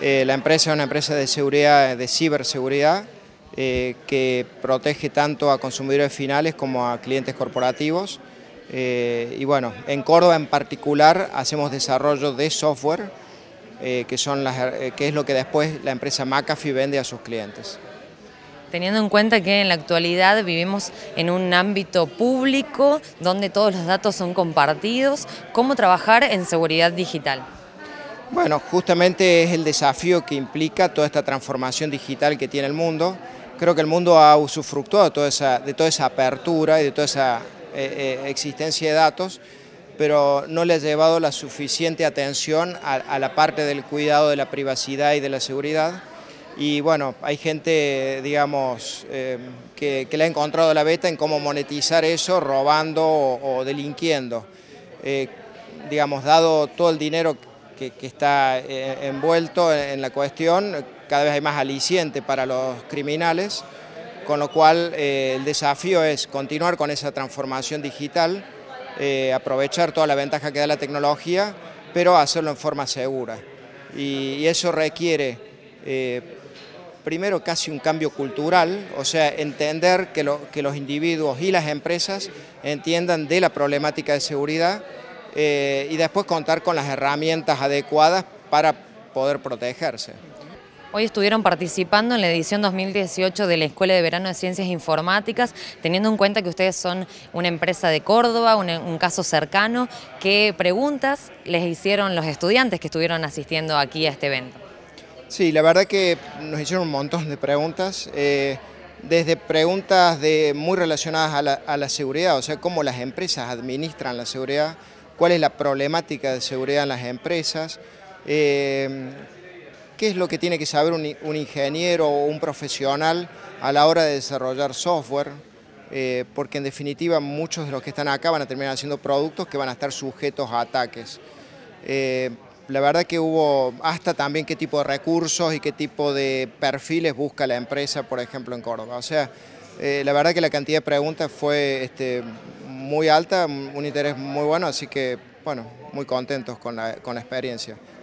La empresa es una empresa de seguridad, de ciberseguridad, que protege tanto a consumidores finales como a clientes corporativos. Y bueno, en Córdoba en particular hacemos desarrollo de software, que es lo que después la empresa McAfee vende a sus clientes. Teniendo en cuenta que en la actualidad vivimos en un ámbito público donde todos los datos son compartidos, ¿cómo trabajar en seguridad digital? Bueno, justamente es el desafío que implica toda esta transformación digital que tiene el mundo. Creo que el mundo ha usufructuado de toda esa apertura y de toda esa existencia de datos, pero no le ha llevado la suficiente atención a la parte del cuidado de la privacidad y de la seguridad. Y bueno, hay gente, digamos, que le ha encontrado la beta en cómo monetizar eso, robando o delinquiendo. Digamos, dado todo el dinero que está envuelto en la cuestión, cada vez hay más aliciente para los criminales, con lo cual el desafío es continuar con esa transformación digital, aprovechar toda la ventaja que da la tecnología, pero hacerlo en forma segura. Y eso requiere primero casi un cambio cultural, o sea, entender que los individuos y las empresas entiendan de la problemática de seguridad, y después contar con las herramientas adecuadas para poder protegerse. Hoy estuvieron participando en la edición 2018 de la Escuela de Verano de Ciencias Informáticas, teniendo en cuenta que ustedes son una empresa de Córdoba, un caso cercano. ¿Qué preguntas les hicieron los estudiantes que estuvieron asistiendo aquí a este evento? Sí, la verdad que nos hicieron un montón de preguntas, desde preguntas muy relacionadas a la seguridad, o sea, cómo las empresas administran la seguridad, cuál es la problemática de seguridad en las empresas, qué es lo que tiene que saber un ingeniero o un profesional a la hora de desarrollar software, porque en definitiva muchos de los que están acá van a terminar haciendo productos que van a estar sujetos a ataques. La verdad que hubo hasta también qué tipo de recursos y qué tipo de perfiles busca la empresa, por ejemplo, en Córdoba. O sea, la verdad que la cantidad de preguntas fue muy alta, un interés muy bueno, así que, bueno, muy contentos con la experiencia.